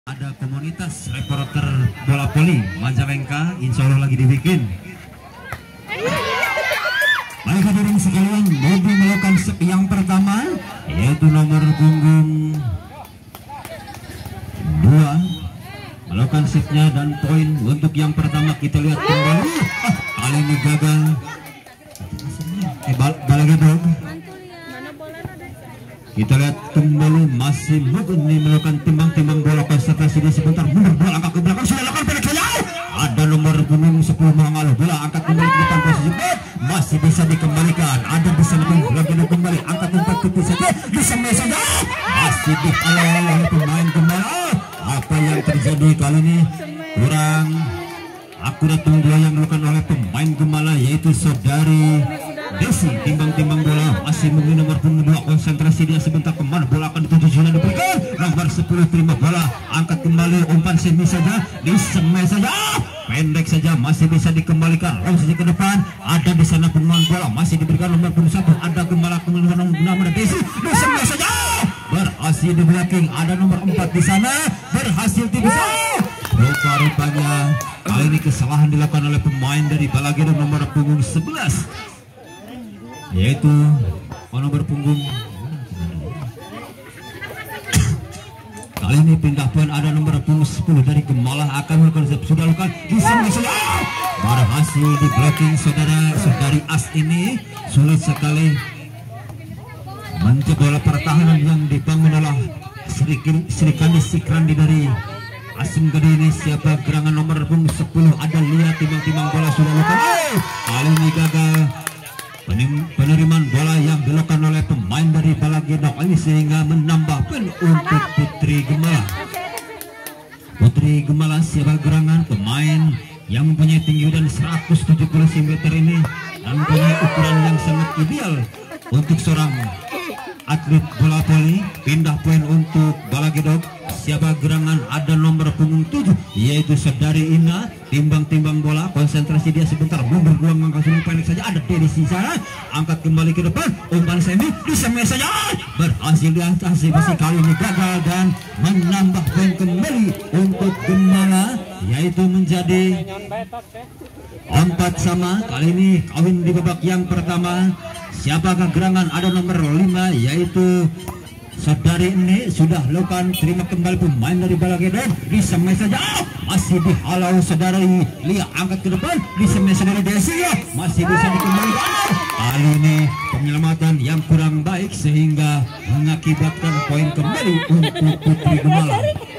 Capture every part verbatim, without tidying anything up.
Ada komunitas reporter bola voli Majalengka, insya Allah lagi dibikin. Baik hadirin sekalian, Bobi melakukan set yang pertama, yaitu nomor punggung dua melakukan setnya dan poin untuk yang pertama. Kita lihat kembali, ah, kali ini gagal. Eh, bal balik dong. Kita lihat kembali masih Mugni melakukan timbang-timbang bola, konsentrasi dia sebentar, mundur bola angkat ke belakang, sudah lakukan pendek saja. Ada nomor punggung sepuluh mengalu bola angkat kembali ke depan, posisi masih bisa dikembalikan. Ada bisa lebih lagi kembali angkat tempat tipis saja, bisa saja masih dihalau oleh pemain kembali. Apa yang terjadi kali ini kurang akurat bola yang dilakukan oleh pemain Gemala, yaitu saudari Desi. Timbang-timbang bola masih menggunakan nomor punggung dua, konsentrasi dia sebentar, kemana bola akan dituju, sudah diberikan nomor sepuluh, terima bola angkat kembali, umpan semi saja, disemai saja, pendek saja, masih bisa dikembalikan, langsung ke depan. Ada di sana pemain bola masih diberikan nomor punggung satu, ada Gemala kemudian nomor Desi, disemai saja, berhasil di blocking. Ada nomor empat di sana, berhasil tidak. Rupa-rupanya kali ini kesalahan dilakukan oleh pemain dari Balagedong nomor punggung sebelas, yaitu nomor punggung kali ini pindah poin. Ada nomor punggung sepuluh dari Gemala akan melakukan sudah lakukan bisa berhasil di blocking. Saudara saudari As ini sulit sekali mencoba pertahanan yang dibangun oleh Sri Kandi Sikrandi dari Asim Gede ini. Siapa gerangan nomor punggung sepuluh, ada lihat timbang-timbang bola sudah lakukan, oh, kali ini gagal penerimaan bola yang dilakukan oleh pemain dari Balagedong ini, sehingga menambah poin untuk Putri Gemala. Putri Gemala siapa gerangan pemain yang mempunyai tinggi dan seratus tujuh puluh sentimeter ini dan mempunyai ukuran yang sangat ideal untuk seorang atlet bola voli. Pindah poin untuk Balagedong. Siapa gerangan ada nomor punggung tujuh, yaitu saudari Ina. Timbang-timbang bola, konsentrasi dia sebentar, mundur dua langkah, sudah pendek saja. Ada Dedi di sana, angkat kembali ke depan, umpan semi disemai saja, berhasil diatasi. Besi kali ini gagal dan menambah poin kembali untuk Gemala, yaitu menjadi empat sama. Kali ini kawin di babak yang pertama. Siapakah gerangan ada nomor lima, yaitu saudari ini sudah lakukan terima kembali pemain dari Balagedong, disemai saja, masih dihalau saudari Lia, angkat ke depan, disemai saudari Desi, masih bisa dikembalikan. Kali ini penyelamatan yang kurang baik sehingga mengakibatkan poin kembali untuk Putri Gemala.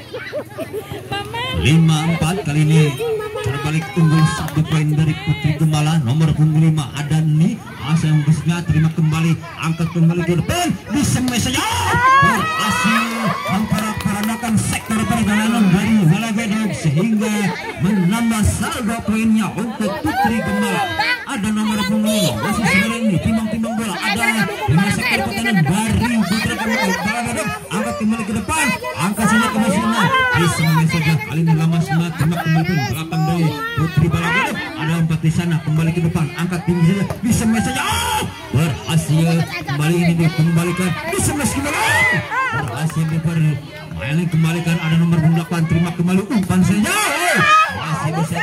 lima empat. Kali ini terbalik, unggul satu poin dari Putri Gemala. Nomor punggung lima ada nih asal busnya, terima kembali, angkat kembali ke depan, disemai saja, berhasil memperak-perandakan sektor perjalanan dari Balagedong sehingga menambah saldo poinnya untuk Putri Gemala. Ada nomor punggung lima masih sebenarnya ini timbang-timbang bola, ada lima sektor pertahanan dari Putri Balagedong, angkat kembali ke depan, angkat saja ke sana, disemai saja. Kali ini lama semua, terima kembali ke belakang dari Putri Balagedong. Ada empat di sana, kembali ke depan, angkat tinggi saja, disemai saja, berhasil kembali ini dikembalikan, disemai kembali, berhasil dipermainkan kembalikan. Ada nomor delapan, terima kembali, umpan saja, masih bisa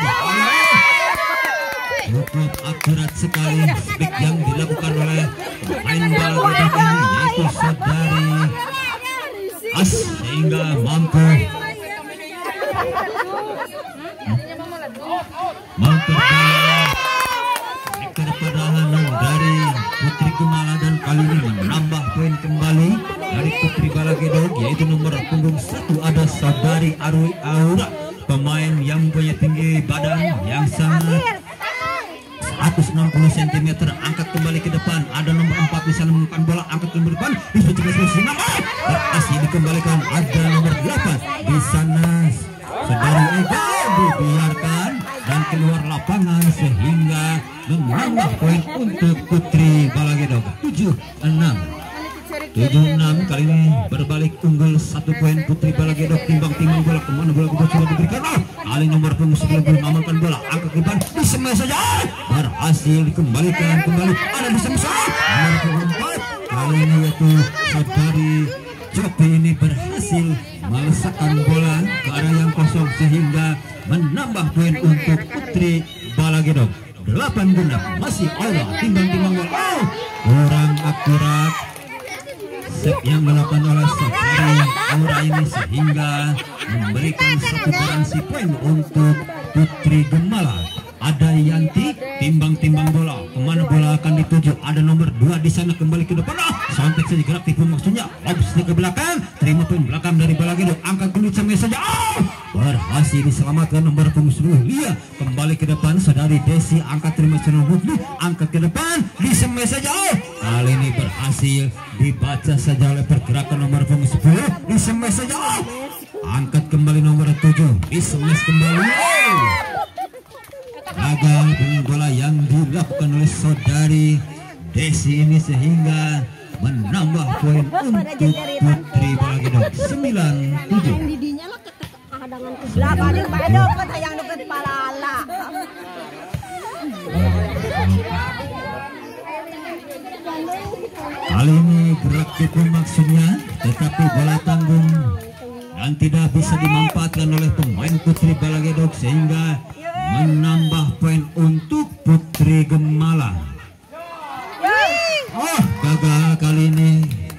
cukup akurat sekali speed yang dilakukan oleh pemain Balagedong ini, yaitu saudari As, sehingga mampu memperbaiki sektor pertahanan dari Putri Gemala, dan kali ini menambah poin kembali dari Putri Balagedong, yaitu nomor punggung satu ada saudari Arwi Aura, pemain yang punya tinggi badan yang sangat seratus enam puluh sentimeter, angkat kembali ke depan. Ada nomor empat di sana menemukan bola, angkat kembali ke depan, berhasil dikembalikan. Ada nomor delapan di sana saudari Ega, dibiarkan dan keluar lapangan sehingga menambah poin untuk Putri Balagedong. tujuh enam tujuh enam. Kali ini berbalik, unggul satu poin Putri Balagedong. Timbang-timbang bola, kemana bola bola sudah diberikan, oh, kali nomor punggung sembilan puluh mengamankan bola, angkat ke depan, disemai saja, berhasil dikembalikan kembali. Ada disemai nomor punggung empat, kali ini yaitu saudari Jopi ini berhasil melesakkan bola ke arah yang kosong sehingga menambah poin untuk Putri Balagedong. Delapan genap masih aura timbang-timbang bola. Oh, kurang akurat set yang dilakukan oleh Safari aura ini sehingga memberikan satu garansi poin untuk Putri Gemala. Ada Yanti timbang-timbang bola, kemana bola akan dituju? Ada nomor dua di sana, kembali ke depan. Oh, sampai saja gerak tipu maksudnya lobs ke belakang, terima poin belakang dari Balagedong, angkat kulit sama saja. Oh, berhasil diselamatkan nomor punggung sepuluh Lia, kembali ke depan. Saudari Desi angkat terima nomor dua, angkat ke depan, disemai saja. Oh, kali ini berhasil dibaca saja oleh pergerakan nomor punggung sepuluh, disemai saja. Oh, angkat kembali nomor tujuh, disemai kembali. Oh, gagal dengan bola yang dilakukan oleh saudari Desi ini sehingga menambah poin untuk Putri Balagedong sembilan tujuh. Kali ini gerak tipu maksudnya, tetapi bola tanggung dan tidak bisa dimanfaatkan oleh pemain Putri Balagedong sehingga menambah poin untuk Putri Gemala. Oh, gagal kali ini,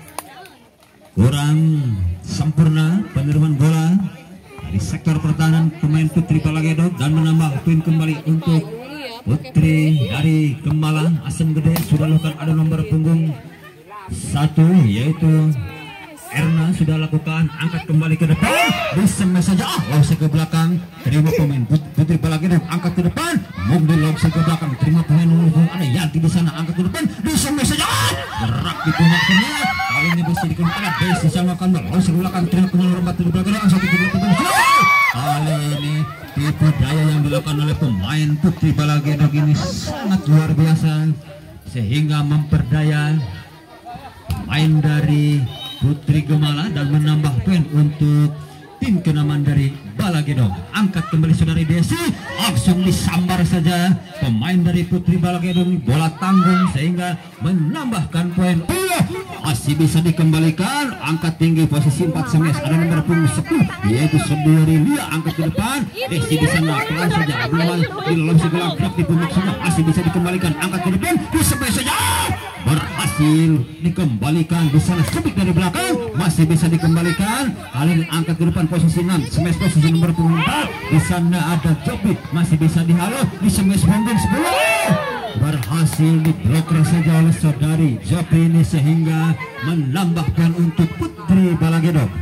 kurang sempurna penerimaan bola dari sektor pertahanan pemain Putri Balagedong dan menambah poin kembali untuk Putri dari Gemala. Asem Gede sudah lakukan, ada nomor punggung satu yaitu Erna sudah lakukan, angkat kembali ke depan, disemai saja. Oh, lolos ke belakang, terima pemain Putri Balagedong, angkat ke depan, mobil lolos ke belakang, terima pemain ada Yanti di sana, angkat ke depan, disemai saja. Gerak di pundak semua, kali ini bisa dikenakan, Desi sama kan lolos ke belakang, terima pemain rembat di belakang, satu ke belakang. Kali ini tipu daya yang dilakukan oleh pemain Putri Balagedong ini sangat luar biasa sehingga memperdaya main dari Putri Gemala dan menambah poin untuk tim kenaman dari Balagedong. Angkat kembali saudari Desi, langsung disambar saja pemain dari Putri Balagedong, bola tanggung sehingga menambahkan poin. Oh, masih bisa dikembalikan, angkat tinggi posisi empat semes, ada nomor punggung sepuluh yaitu saudari Lia, angkat ke depan, Desi di sana pelan saja, belum di dalam segelang gerak di pundak sana, masih bisa dikembalikan, angkat ke depan, disemai saja. Berhasil dikembalikan di sana, sebik dari belakang, masih bisa dikembalikan. Kali ini angkat ke depan posisi enam, smash posisi nomor punggung empat. Di sana ada Jopi, masih bisa dihalau, di smash punggung sepuluh. Berhasil diblokir saja oleh saudari Jopi ini sehingga menambahkan untuk Putri Balagedong.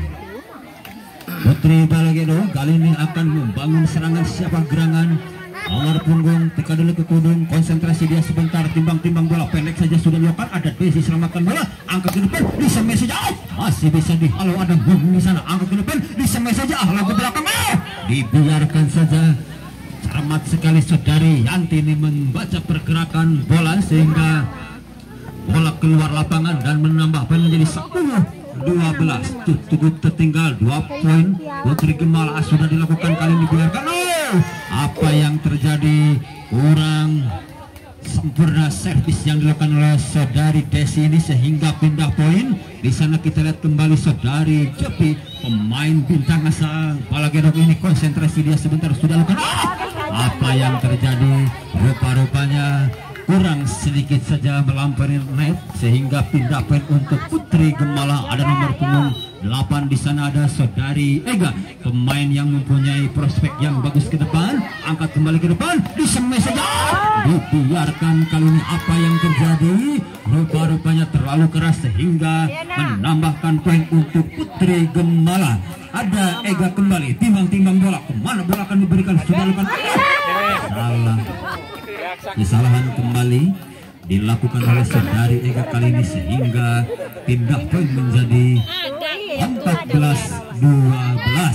Putri Balagedong kali ini akan membangun serangan siapa gerangan. Nomor punggung, teka dulu ke kudung, konsentrasi dia sebentar, timbang-timbang bola pendek saja sudah dilakukan, ada Desi selamatkan bola, angkat ke depan, disemai saja, oh, masih bisa dihalau, ada Bung di sana, angkat ke depan, disemai saja, halau ke belakang, oh, dibiarkan saja. Cermat sekali saudari Yanti ini membaca pergerakan bola sehingga bola keluar lapangan dan menambah poin menjadi sepuluh dua belas. Cukup tertinggal dua poin. Putri Gemala sudah dilakukan, kali ini dibiarkan. Oh, apa yang terjadi? Kurang sempurna servis yang dilakukan oleh saudari Desi ini sehingga pindah poin. Di sana kita lihat kembali saudari Jopi, pemain bintang asal Balagedong ini, konsentrasi dia sebentar sudah lakukan. Oh, apa yang terjadi? Rupa-rupanya kurang sedikit saja melampaui net sehingga pindah poin untuk Putri Gemala. Ada nomor punggung delapan di sana, ada saudari Ega, pemain yang mempunyai prospek yang bagus ke depan, angkat kembali ke depan, disemai saja, dibiarkan. Kali ini apa yang terjadi? Rupa-rupanya terlalu keras sehingga menambahkan poin untuk Putri Gemala. Ada Ega kembali, timbang-timbang bola, kemana bola akan diberikan? Sudah lakukan salah. Kesalahan kembali dilakukan oleh saudari Ega kali ini sehingga pindah poin menjadi empat belas dua belas.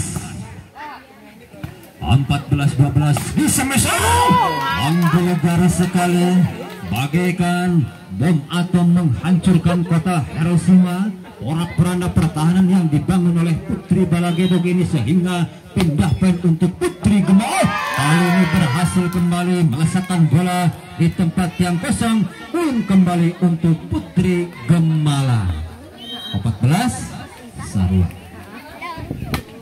empat belas dua belas di semester menggelegar sekali bagaikan bom atom menghancurkan kota Hiroshima. Porak-poranda pertahanan yang dibangun oleh Putri Balagedong ini sehingga pindah poin untuk Putri Gemala. Kali ini berhasil kembali melesatkan bola di tempat yang kosong. Poin kembali untuk Putri Gemala. empat belas satu.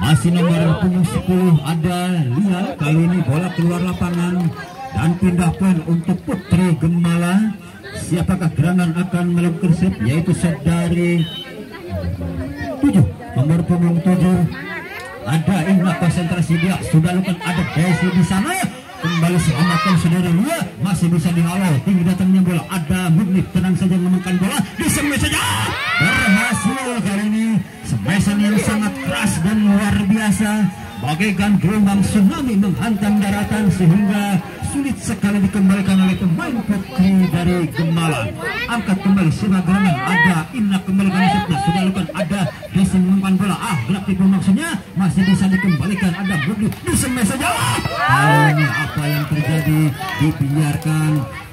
Masih nomor punggung sepuluh ada Lia. Kali ini bola keluar lapangan dan pindah poin untuk Putri Gembala. Siapakah gerangan akan melakukan set, yaitu set dari tujuh, nomor punggung tujuh ada Indah. Konsentrasi dia sudah lakukan, ada Desi di sana. Kembali selamatkan saudara Lia, masih bisa dihalau. Tinggi datangnya bola, ada Murni, tenang saja memakan bola, disemes saja. Berhasil kali ini, semesan yang sangat keras dan luar biasa, bagaikan gelombang tsunami menghantam daratan sehingga sulit sekali dikembalikan oleh pemain Putri dari Gembala. Angkat kembali sebuah gerangan, ada Indah kembalikan setnya, sudah lakukan, ada Desi memakan bola, ah gerak tipu maksudnya, masih bisa dikembalikan, ada Murni, disemes saja. Ah, ini apa yang terjadi, dibiarkan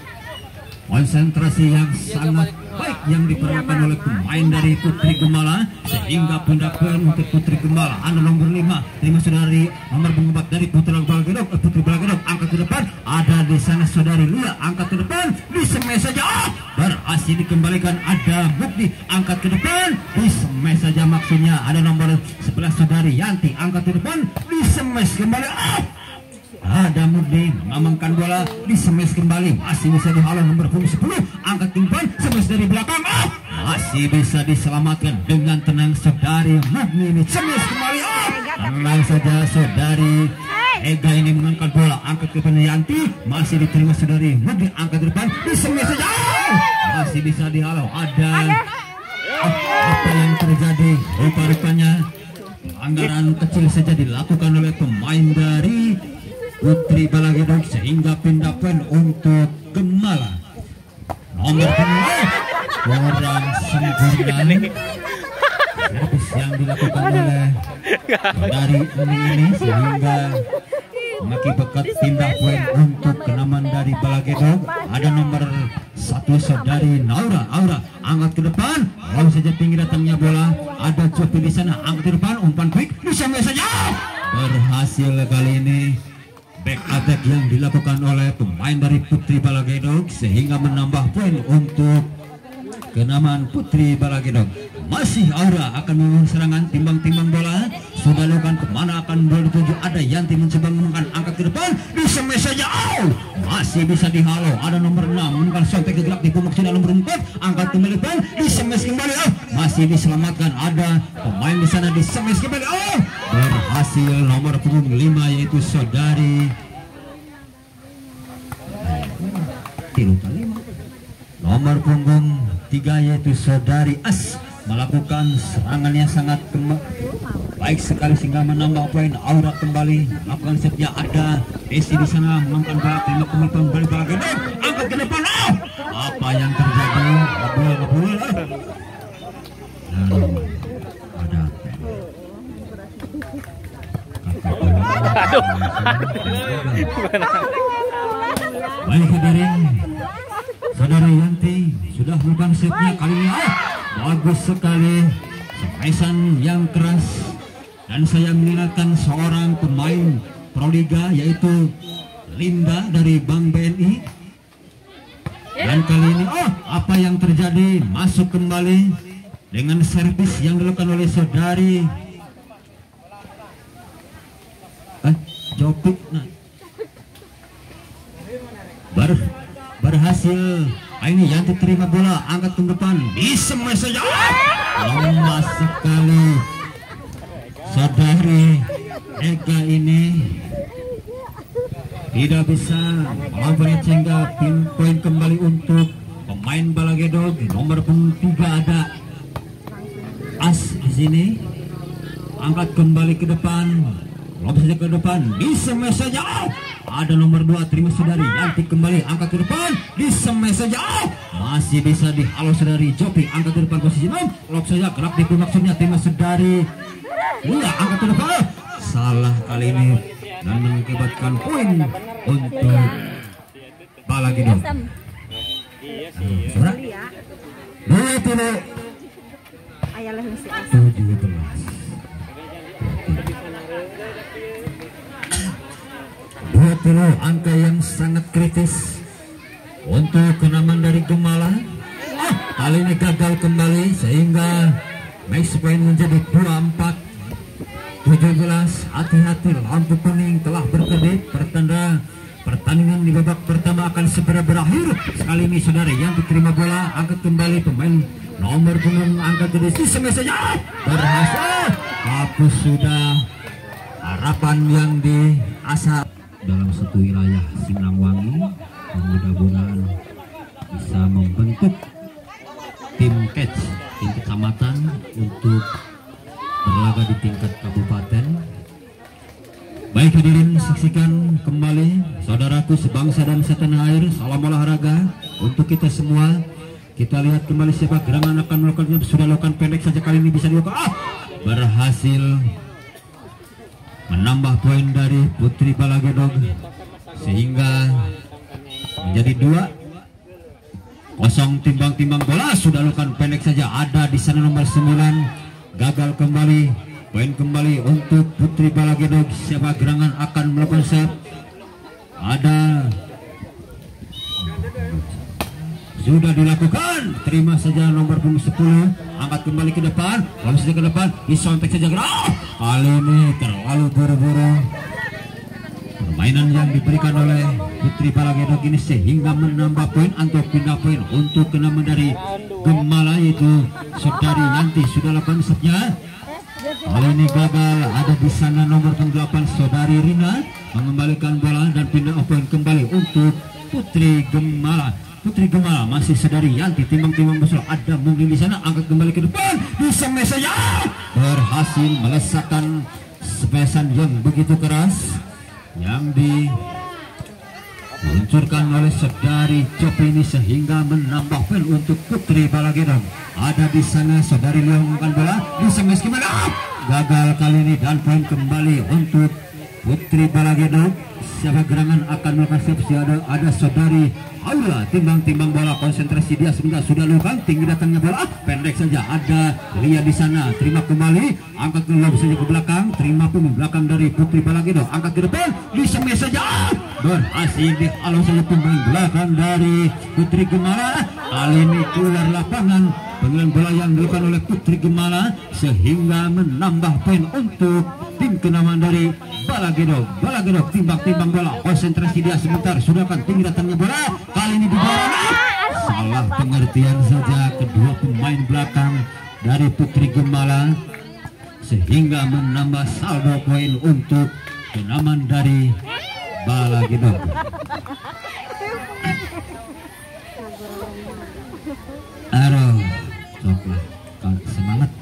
konsentrasi yang sangat baik yang diperlukan oleh pemain dari Putri Gembala sehingga pindah poin untuk Putri Gembala. Anda nomor lima, terima saudari nomor pengumpat dari Putri Balagedok, eh, Putri Balagedok angkat ke depan, ada di sana saudari Lia angkat ke depan, disemes saja, berhasil dikembalikan, ada Bukti angkat ke depan, disemes saja maksudnya, ada nomor sebelas saudari Yanti angkat ke depan, disemes kembali. Ah! Ada Murni mengamankan bola, disemes kembali, masih bisa dihalau nomor punggung sepuluh, angkat ke depan, semes dari belakang, oh, masih bisa diselamatkan dengan tenang saudari Murni ini, semes kembali, oh, tenang saja saudari Ega ini mengangkat bola, angkat ke depan Yanti, masih diterima saudari Murni, angkat ke depan, disemes saja, oh, masih bisa dihalau, ada oh, apa yang terjadi, rupa-rupanya anggaran kecil saja dilakukan oleh pemain dari Putri Balagedok sehingga pindah poin untuk Gembala. Nomor kedua kurang sempurna servis yang dilakukan oleh dari ini ini sehingga mengakibatkan pindah poin untuk kenaman dari Balagedok. Ada nomor satu saudari Naura, Aura angkat ke depan, lalu saja tinggi datangnya bola, ada Copi di sana angkat ke depan, umpan quick, disampai saja, berhasil kali ini back attack yang dilakukan oleh pemain dari Putri Balagedok sehingga menambah poin untuk kenaman Putri Balagedok. Masih Aura akan membangun serangan, timbang-timbang bola, sudah lakukan kemana akan bola dituju, ada Yanti mencoba mengangkat angkat ke depan, disemes saja, oh, masih bisa dihalau, ada nomor enam menekan sampai ke gerak di punggung sudah nomor empat, angkat kembali depan, disemes kembali, oh, masih diselamatkan, ada pemain di sana disemes kembali, oh, berhasil nomor punggung lima yaitu saudari tilu kali nomor punggung tiga yaitu saudari As melakukan serangan yang sangat baik sekali sehingga menambah poin. Aura kembali melakukan setnya, ada Desi di sana mengangkat bola, terima kembali kembali Balagedok, angkat ke depan, oh, apa yang terjadi, bola bola, nah, ada aduh, baik hadirin, saudari Yanti sudah bukan setnya kali ini, oh, bagus sekali, semesan yang keras, dan saya mengingatkan seorang pemain Proliga yaitu Linda dari Bank B N I, dan kali ini, oh, apa yang terjadi, masuk kembali dengan servis yang dilakukan oleh saudari eh, Jopik, nah, ber, berhasil. Ini yang diterima bola, angkat ke depan, disemes saja, lemah sekali saudari Ega ini tidak bisa melampaui sehingga poin kembali untuk pemain Balagedok. Nomor punggung tiga ada As di sini, angkat kembali ke depan, lompat saja ke depan, disemes saja, ada nomor dua terima saudari Yanti kembali angkat ke depan, disemes saja, masih bisa dihalau saudari Jopi, angkat ke depan posisi enam, lock saja gerak di maksudnya, terima saudari Lia angkat ke depan, salah kali ini dan mengakibatkan poin untuk Balagedok. Surat dua puluh tujuh belas dua puluh, angka yang sangat kritis untuk kenaman dari Gembala. Ah, kali ini gagal kembali sehingga match point menjadi dua empat. tujuh belas. Hati-hati, lampu kuning telah berkedip, pertanda pertandingan di babak pertama akan segera berakhir. Sekali ini saudara yang diterima bola, angkat kembali pemain nomor punggung, angkat jadi sistem saja berhasil. Hapus sudah harapan yang diasah dalam satu wilayah Sinangwangi, yang mudah-mudahan bisa membentuk tim catch, tim kecamatan untuk berlaga di tingkat kabupaten. Baik hadirin, saksikan kembali saudaraku sebangsa dan setanah air, salam olahraga untuk kita semua. Kita lihat kembali siapa gerangan akan melakukannya. Sudah lakukan pendek saja, kali ini bisa dilakukan, ah, berhasil menambah poin dari Putri Balagedog sehingga menjadi dua kosong. Timbang-timbang bola sudah lakukan pendek saja, ada di sana nomor sembilan, gagal kembali. Poin kembali untuk Putri Balagedog. Siapa gerangan akan melakukan set? Ada, sudah dilakukan, terima saja nomor punggung sepuluh, angkat kembali ke depan, lalu saja ke depan, disontek saja gerak. Kali ini terlalu buru-buru permainan yang diberikan oleh Putri Balagedog ini sehingga menambah poin untuk pindah poin untuk kenama dari Gemala, yaitu saudari Yanti. Sudah lakukan setnya, kali ini gagal. Ada di sana nomor delapan saudari Rina mengembalikan bola dan pindah poin kembali untuk Putri Gemala. Putri Gemala masih saudari Yanti, timbang-timbang besar, ada mungkin di sana, angkat kembali ke depan, bisa mesaya berhasil melesatkan sepesan yang begitu keras yang diluncurkan oleh saudari Copi ini sehingga menambah poin untuk Putri Balagedog. Ada di sana saudari Leong menggunakan bola, bisa mes gimana? Gagal kali ini dan poin kembali untuk Putri Balagedog. Siapa gerangan akan melakukan siap? Ada, ada saudari Aula, timbang-timbang bola, konsentrasi dia sebentar, sudah lubang tinggi datangnya bola, pendek saja. Ada Lia di sana, terima kembali, angkat ke lob saja ke belakang, terima pun belakang dari Putri Balagedog, angkat ke depan, bisa saja berhasil dihalau saja pemain belakang dari Putri Gemala. Kali ini keluar lapangan pengalian bola yang dilakukan oleh Putri Gemala sehingga menambah poin untuk tim kenamaan dari Balagedog. Balagedog timbang-timbang bola, konsentrasi dia sebentar, sudah kan tinggi datangnya bola, kali ini dibawa, salah pengertian saja kedua pemain belakang dari Putri Gemala sehingga menambah saldo poin untuk kenamaan dari Balagedog. Aduh, coklat, semangat.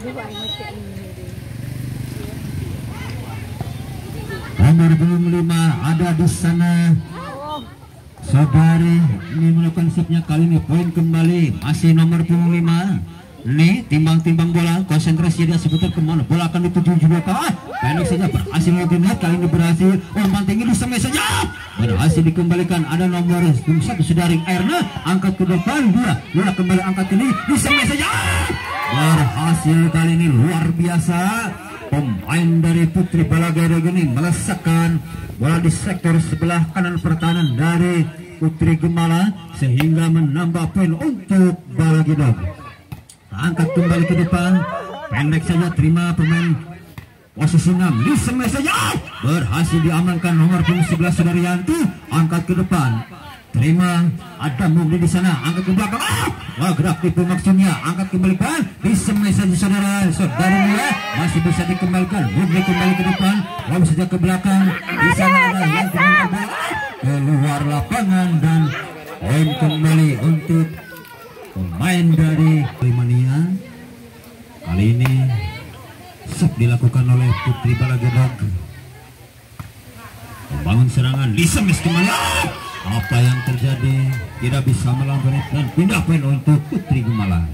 Nomor punggung lima ada di sana saudari ini melakukan setnya, kali ini poin kembali masih nomor punggung lima. Nih timbang-timbang bola, konsentrasi dia seputar kemana, bola akan dituju juga ke ah, pendek saja berhasil melakukan, kali ini berhasil umpan tinggi di semai saja berhasil dikembalikan. Ada nomor satu saudari Erna, angkat ke depan, dua dua kembali angkat ini di semai saja berhasil. Kali ini luar biasa pemain dari Putri Balagedog ini melesakkan bola di sektor sebelah kanan pertahanan dari Putri Gemala sehingga menambah poin untuk Balagedog. Angkat kembali ke depan, pendek saja, terima pemain posisi enam, di semai saja berhasil diamankan nomor punggung sebelas saudari Yanti, angkat ke depan, terima, ada Mugni di sana, angkat ke belakang, ah, wah gerak tipu maksudnya, angkat kembali ke depan, di semai saja saudara saudari Mula, masih bisa dikembalikan, Mugni kembali ke depan, lalu saja ke belakang, di sana ada yang kembali keluar lapangan dan poin kembali untuk pemain dari Limania. Kali ini sub dilakukan oleh Putri Balagedog. Membangun serangan, disemis kembali. Apa yang terjadi? Tidak bisa melawan dan pindah poin untuk Putri Gemala.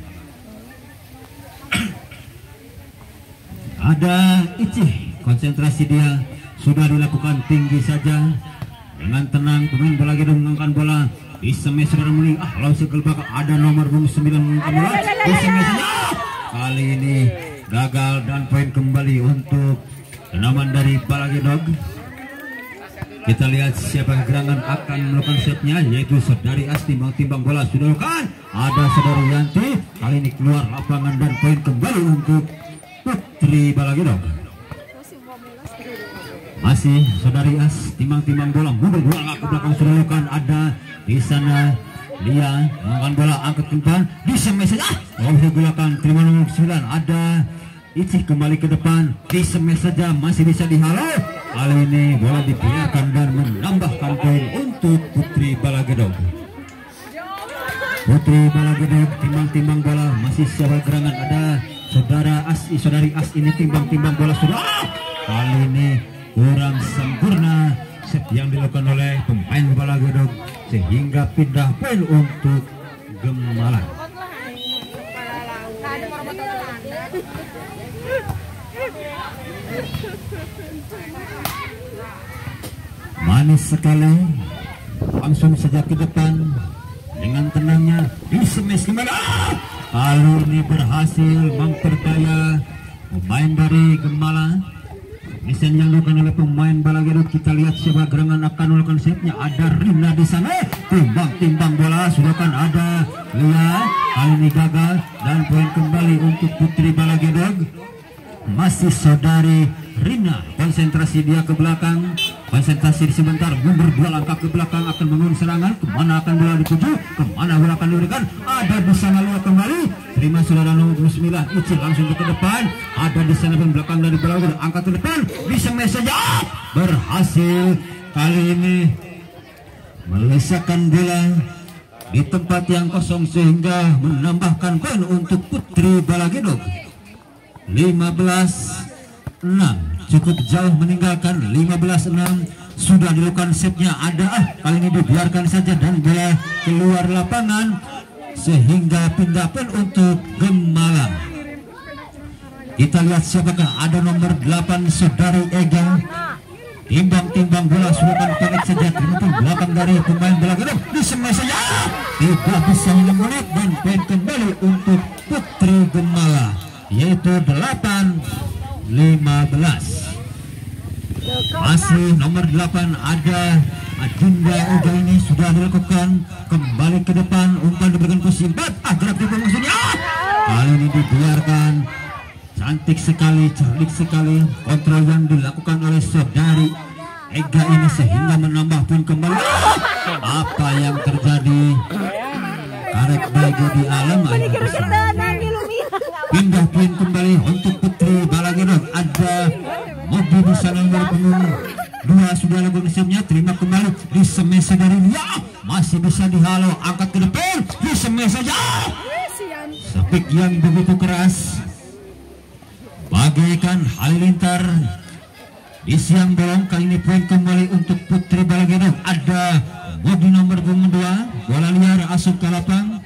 Ada Ici, konsentrasi dia sudah dilakukan tinggi saja. Dengan tenang pemain Balagedog mengangkat bola. Di semai saudara Muli, ah langsung ke belakang, ada nomor punggung sembilan mengangkat bola. Di semai saja. Kali ini gagal dan poin kembali untuk kenamaan dari Balagedog. Kita lihat siapa gerangan akan melakukan setnya, yaitu saudari Asti. Mau timbang bola sudah lakukan, ada saudari Yanti. Kali ini keluar lapangan dan poin kembali untuk Putri Balagedog. Masih saudari As timang-timang bola mundur bola ke belakang sudah lakukan ada di sana Lia mengangkat bola angkat kembali di semes saja oh digunakan terima nomor sembilan ada Icih kembali ke depan di semes saja masih bisa dihalau kali ini bola dibiarkan dan menambahkan poin untuk Putri Balagedog. Putri Balagedog timbang-timbang bola masih siapa gerangan ada saudara As saudari As ini timbang-timbang bola sudah kali ini kurang sempurna set yang dilakukan oleh pemain Balagedog sehingga pindah poin untuk Gemala. Manis sekali langsung saja ke depan dengan tenangnya di semes Gemala. Kali ini berhasil memperkaya pemain dari Gemala. Misen yang dilakukan oleh pemain Balagedog kita lihat siapa gerangan akan melakukan setnya ada Rina di sana timbang-timbang bola sudah kan ada Lia kali ini gagal dan poin kembali untuk Putri Balagedog. Masih saudari Rina konsentrasi dia ke belakang konsentrasi sebentar mundur dua langkah ke belakang akan membangun serangan kemana akan bola dituju kemana bola akan diberikan ada di sana Lia kembali terima saudara nomor sembilan Icil langsung ke depan ada di sana pun belakang dari Balagedog angkat ke depan bisa saja berhasil kali ini melesakkan bola di tempat yang kosong sehingga menambahkan poin untuk Putri Balagedog. Lima belas enam cukup jauh meninggalkan lima belas enam sudah dilakukan setnya ada ah kali ini dibiarkan saja dan bola keluar lapangan sehingga pindah poin untuk Gemala. Kita lihat siapakah ada nomor delapan saudari Ega timbang-timbang bola sudah pendek saja terima belakang dari pemain Balagedog di semes saja tidak bisa menit dan poin kembali untuk Putri Gemala yaitu delapan lima belas. Masih nomor delapan ada Adinda Ega ini sudah dilakukan kembali ke depan umpan diberikan posisi empat agar tipe maksudnya kali ini dibiarkan cantik sekali cerdik sekali kontrol yang dilakukan oleh saudari Ega ini sehingga menambah poin kembali. Apa yang terjadi karek bagi di alam pindah poin kembali untuk Putri Balagedog ada mobil di sana yang berpenuh dua sudah lagu mesinnya terima kembali di semes dari dia masih bisa dihalau angkat ke depan di semes saja sepik yang begitu keras bagaikan halilintar di siang bolong kali ini poin kembali untuk Putri Balagedog ada mobil nomor dua bola liar asup ke lapang.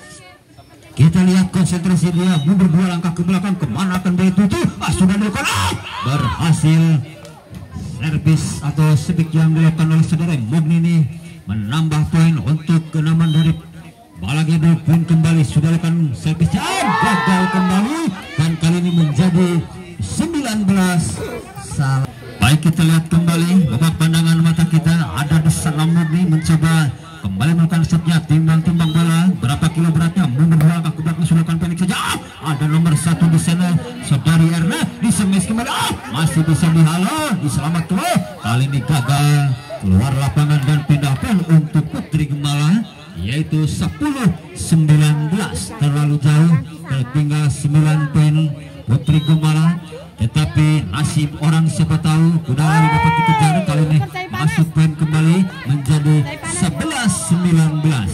Kita lihat konsentrasi dia mundur dua langkah ke belakang kemana akan dituju ah, sudah dilakukan ah, berhasil servis atau sepik yang dilakukan oleh saudara Mugni ini menambah poin untuk kenaman dari Balagedog poin kembali sudah dilakukan servis ah, gagal kembali dan kali ini menjadi sembilan belas salah. Baik kita lihat kembali babak pandangan mata kita ada di sana Mugni mencoba kembali melakukan setnya timbang-timbang bola berapa kilo beratnya mundur dua langkah ke belakang sudah kan pendek saja ah, ada nomor satu di sana saudari Erna di semes kembali ah, masih bisa dihalau diselamatkan oh, kali ini gagal keluar lapangan dan pindah poin untuk Putri Gemala yaitu sepuluh sembilan belas terlalu jauh tertinggal sembilan poin Putri Gemala tetapi nasib orang siapa tahu kuda lari dapat dikejar kali ini masuk poin kembali menjadi sebelas sembilan belas.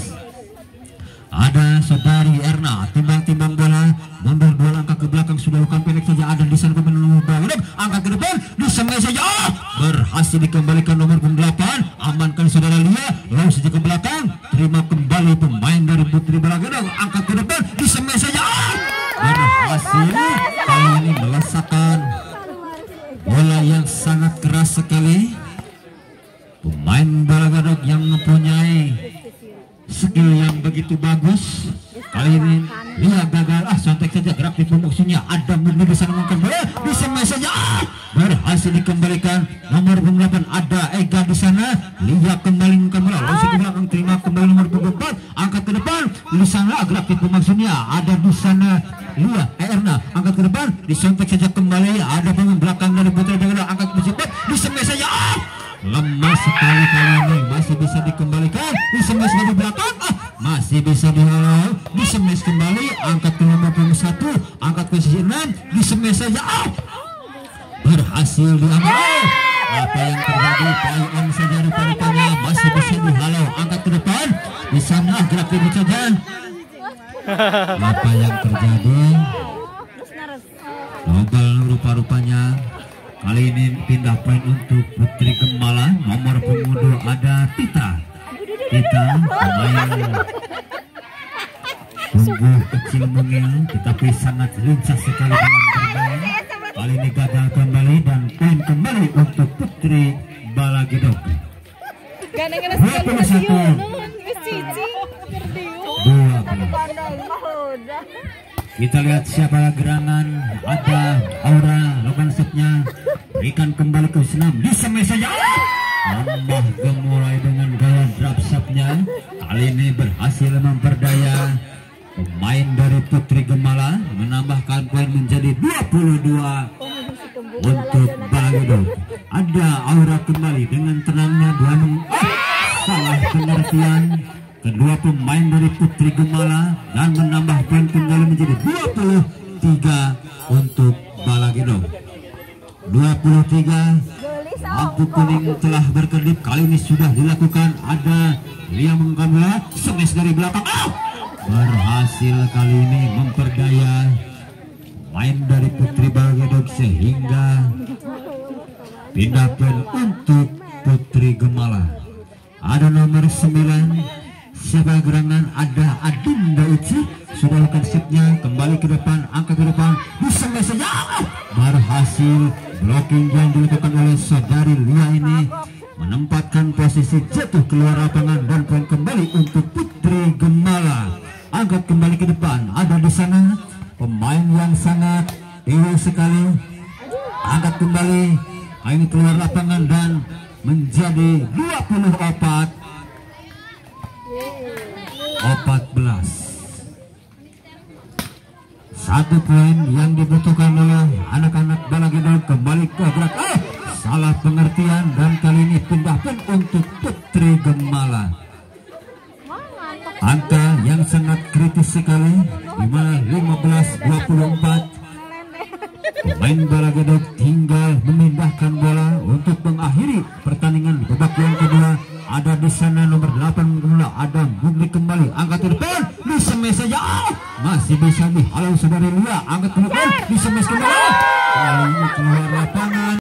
Ada saudari Erna timbang-timbang bola mundur dua langkah ke belakang sudah lakukan pendek saja ada di sana pemain nomor Balagedog angkat ke depan di semes saja berhasil dikembalikan nomor delapan amankan saudara Lia lalu saja ke belakang terima kembali pemain dari Putri Balagedog angkat ke depan di semes saja berhasil kali ini melesakkan bola yang sangat keras sekali pemain Balagedog yang mempunyai skill yang begitu bagus kali ini Lia gagal ah sontek saja gerak di musuhnya ada Murni bisa mengangkat bola di semes saja ah, berhasil dikembalikan nomor delapan ada Ega di sana Lia kembali mengangkat bola lalu ke belakang terima kembali nomor empat angkat ke depan di sana gerak di musuhnya ada di sana Lia Erna angkat ke depan disontek saja kembali ada pemain belakang dari Putri Balagedog angkat ke depan di semes saja lemah sekali kali ini, masih bisa dikembalikan, disemes dari belakang, ah, masih bisa dihalau, disemes kembali, angkat ke lima puluh satu, angkat ke sisi enam, disemes saja, ah, berhasil diambil. Ah, apa yang terjadi? Payung saja rupa-rupanya masih bisa dihalau, angkat ke depan, di sana gerak ribut saja. Apa yang terjadi? Global rupa-rupanya kali ini pindah poin untuk Putri Gembala. Nomor pengunduh ada Tita. Tita pemain tumbuh kecil mungil tetapi sangat lincah sekali dalam bermain. Kali ini gagal kembali dan poin kembali untuk Putri Balagedok. dua puluh satu dua belas. Kita lihat siapa gerangan, ada Aura lakukan setnya, berikan kembali ke senam, disemes saja. Tambah gemulai dengan gaya drop shotnya, kali ini berhasil memperdaya pemain dari Putri Gembala, menambahkan poin menjadi dua puluh dua untuk Balagedok. Ada Aura kembali dengan tenangnya dua enam, oh, salah pengertian kedua pemain dari Putri Gembala dan menambah poin kembali menjadi dua puluh tiga untuk Balagedok. dua puluh tiga, lampu kuning telah berkedip, kali ini sudah dilakukan. Ada Lia mengambil semes dari belakang, oh! Berhasil kali ini memperdaya main dari Putri Balagedok sehingga pindah poin untuk Putri Gembala. Ada nomor sembilan siapa gerangan, ada Adinda Uci, sudah lakukan setnya, kembali ke depan, angkat ke depan, disemes saja, berhasil blocking yang dilakukan oleh saudari Lia ini menempatkan posisi jatuh keluar lapangan dan poin kembali untuk Putri Gembala. Angkat kembali ke depan, ada di sana pemain yang sangat tinggi sekali, angkat kembali, ini keluar lapangan dan menjadi dua puluh empat empat belas. Satu poin yang dibutuhkan oleh anak-anak Balagedok, kembali ke gerak, eh, salah pengertian dan kali ini pindah poin untuk Putri Gembala. Angka yang sangat kritis sekali, lima belas dua puluh empat. Pemain Balagedok tinggal memindahkan bola untuk mengakhiri pertandingan babak yang kedua. Ada di sana nomor delapan gula, ada Bugli kembali, angkat ke depan, disemes saja, oh, masih bisa dihalau saudari Lia, angkat ke depan, disemes kembali, kali ini keluar lapangan.